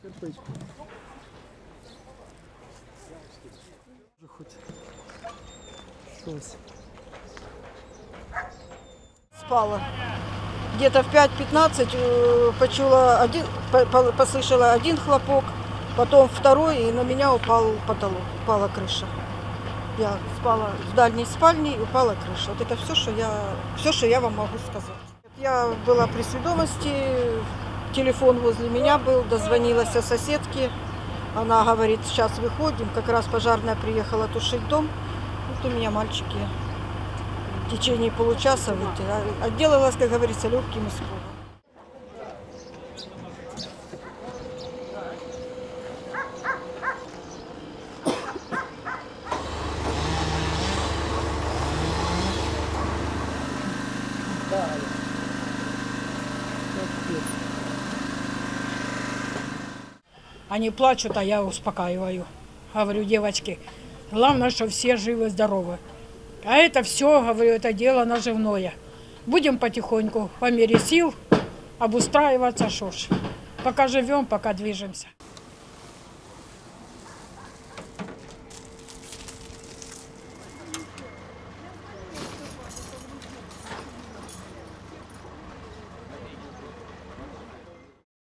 Спала. Где-то в 5:15 послышала один хлопок, потом второй, и на меня упал потолок, упала крыша. Я спала в дальней спальне, и упала крыша. Вот это все, что я вам могу сказать. Я была при сведомости, телефон возле меня был, дозвонилась соседке. Она говорит, сейчас выходим, как раз пожарная приехала тушить дом. Вот у меня мальчики в течение получаса выйти. Отделалась, как говорится, легким испугом. Они плачут, а я успокаиваю. Говорю, девочки, главное, что все живы-здоровы. А это все, говорю, это дело наживное. Будем потихоньку, по мере сил, обустраиваться, что ж. Пока живем, пока движемся.